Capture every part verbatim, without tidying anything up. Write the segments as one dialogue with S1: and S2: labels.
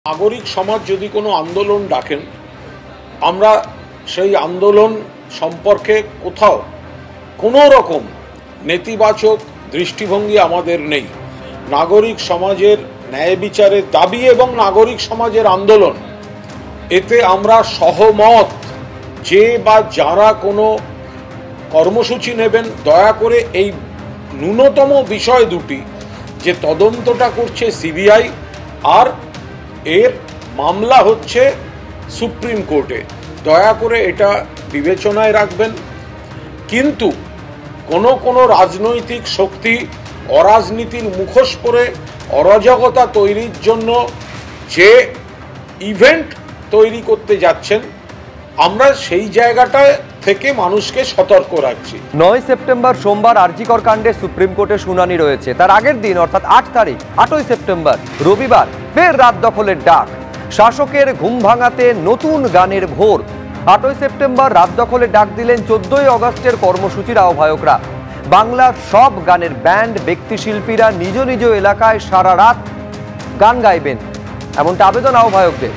S1: নাগরিক সমাজ যদি কোনো আন্দোলন ডাকেন, আমরা সেই আন্দোলন সম্পর্কে কোথাও কোনো রকম নেতিবাচক দৃষ্টিভঙ্গি আমাদের নেই। নাগরিক সমাজের ন্যায় বিচারের দাবি এবং নাগরিক সমাজের আন্দোলন, এতে আমরা সহমত। যে বা যারা কোনো কর্মসূচি নেবেন, দয়া করে এই ন্যূনতম বিষয় দুটি, যে তদন্তটা করছে সিবিআই আর এর মামলা হচ্ছে সুপ্রিম কোর্টে, দয়া করে এটা বিবেচনায় রাখবেন। কিন্তু কোনো কোনো রাজনৈতিক শক্তি অরাজনীতির মুখোশ পরে অরাজকতা তৈরির জন্য যে ইভেন্ট তৈরি করতে যাচ্ছেন, আমরা সেই জায়গাটা থেকে মানুষকে সতর্ক রাখছি।
S2: নয় সেপ্টেম্বর সোমবার আরজিকর কাণ্ডে সুপ্রিম কোর্টে শুনানি রয়েছে। তার আগের দিন অর্থাৎ আট তারিখ আটই সেপ্টেম্বর রবিবার ফের রাত দখলের ডাক। শাসকের ঘুম ভাঙাতে নতুন গানের ভোর। আটই সেপ্টেম্বর রাত দখলে ডাক দিলেন চোদ্দই অগস্টের কর্মসূচির আহ্বায়করা। বাংলার সব গানের ব্যান্ড, ব্যক্তিশিল্পীরা নিজ নিজ এলাকায় সারা রাত গান গাইবেন, এমনটা আবেদন আহ্বায়কদের।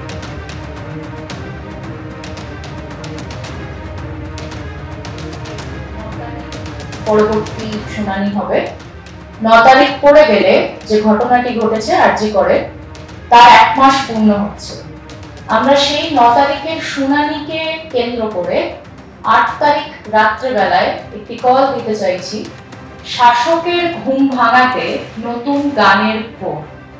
S3: পরবর্তী শুনানি হবে। ন তারিখ পড়ে গেলে যে ঘটনাটি ঘটেছে আরজি করে, তার এক মাস পূর্ণ হচ্ছে। আমরা সেই ন তারিখের শুনানিকে কেন্দ্র করে আট তারিখ রাত্রেবেলায় একটি কল দিতে চাইছি, শাসকের ঘুম ভাঙাতে নতুন গানের ভোর।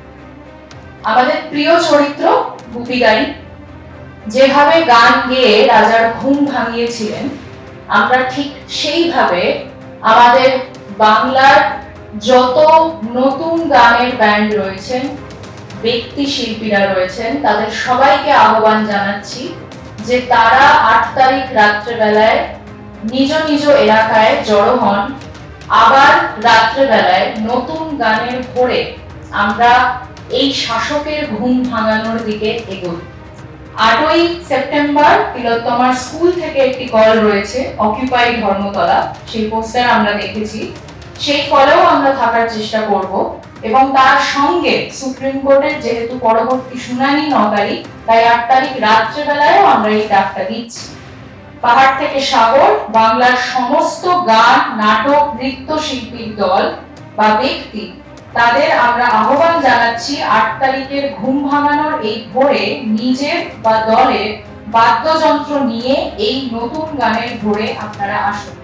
S3: আমাদের প্রিয় চরিত্র গুপি গাইন যেভাবে গান গেয়ে রাজার ঘুম ভাঙিয়েছিলেন, আমরা ঠিক সেইভাবে আমাদের বাংলার যত নতুন গানের ব্যান্ড রয়েছেন, ব্যক্তি শিল্পীরা রয়েছেন, তাদের সবাইকে আহ্বান জানাচ্ছি যে তারা আট তারিখ রাত্রেবেলায় নিজ নিজ এলাকায় জড়ো হন। আবার রাত্রেবেলায় নতুন গানের ভোরে আমরা এই শাসকের ঘুম ভাঙানোর দিকে এগোই। আটই সেপ্টেম্বর তিলোত্তমার স্কুল থেকে একটি কল রয়েছে, অকিউপাই ধর্মতলা, সেই পোস্টার আমরা দেখেছি। সেই কলেও আমরা থাকার চেষ্টা করব এবং তার সঙ্গে সুপ্রিম কোর্টের যেহেতু পরবর্তী শুনানি ন তারিখ, তাই আট তারিখ রাত্রেবেলায়ও আমরা এই ডাকটা দিচ্ছি। পাহাড় থেকে সাগর, বাংলার সমস্ত গান, নাটক, নৃত্য শিল্পীর দল বা ব্যক্তি, তাদের আমরা আহ্বান জানাচ্ছি আট তারিখের ঘুম ভাঙানোর এই ভোরে নিজের বা দলের বাদ্যযন্ত্র নিয়ে এই নতুন গানের ভোরে আপনারা আসুন।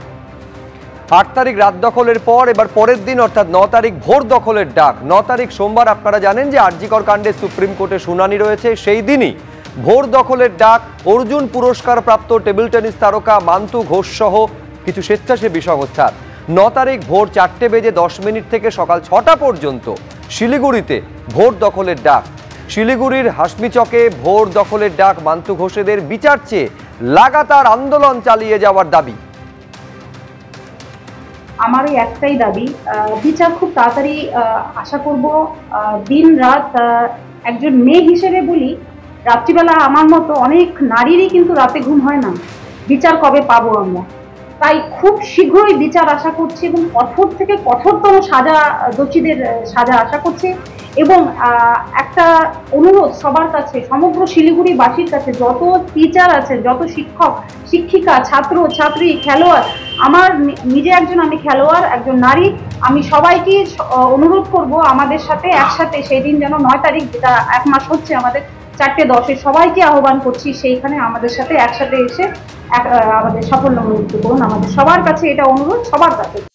S2: আট তারিখ রাত দখলের পর এবার পরের দিন অর্থাৎ ন তারিখ ভোর দখলের ডাক। ন তারিখ সোমবার আপনারা জানেন যে আরজিকর কাণ্ডে সুপ্রিম কোর্টে শুনানি রয়েছে। সেই দিনই ভোর দখলের ডাক। অর্জুন পুরস্কার প্রাপ্ত টেবিল টেনিস তারকা মান্তু ঘোষ সহ কিছু স্বেচ্ছাসেবী সংস্থার। ন তারিখ ভোর চারটে বেজে দশ মিনিট থেকে সকাল ছটা পর্যন্ত শিলিগুড়িতে ভোর দখলের ডাক। শিলিগুড়ির হাসমি চকে ভোর দখলের ডাক। মান্তু ঘোষেদের বিচার চেয়ে লাগাতার আন্দোলন চালিয়ে যাওয়ার দাবি।
S4: আমার এই একটাই দাবি, বিচার খুব তাড়াতাড়ি আশা করব। দিন রাত একজন মেয়ে হিসেবে বলি, রাত্রিবেলা আমার মতো অনেক নারীরই কিন্তু রাতে ঘুম হয় না। বিচার কবে পাবো আমরা? তাই খুব শীঘ্রই বিচার আশা করছি এবং কঠোর থেকে কঠোরতম সাজা, দোষীদের সাজা আশা করছি। এবং একটা অনুরোধ সবার কাছে, সমগ্র শিলিগুড়িবাসীর কাছে, যত টিচার আছে, যত শিক্ষক শিক্ষিকা, ছাত্র ছাত্রী, খেলোয়াড়, আমার নিজে একজন আমি খেলোয়াড়, একজন নারী, আমি সবাইকে অনুরোধ করব আমাদের সাথে একসাথে সেই দিন যেন নয় তারিখ, যেটা এক মাস হচ্ছে আমাদের চারটে দশে, সবাইকে আহ্বান করছি সেইখানে আমাদের সাথে একসাথে এসে আমাদের সাফল্য মন্ডিত করুন। আমাদের সবার কাছে এটা অনুরোধ, সবার কাছে।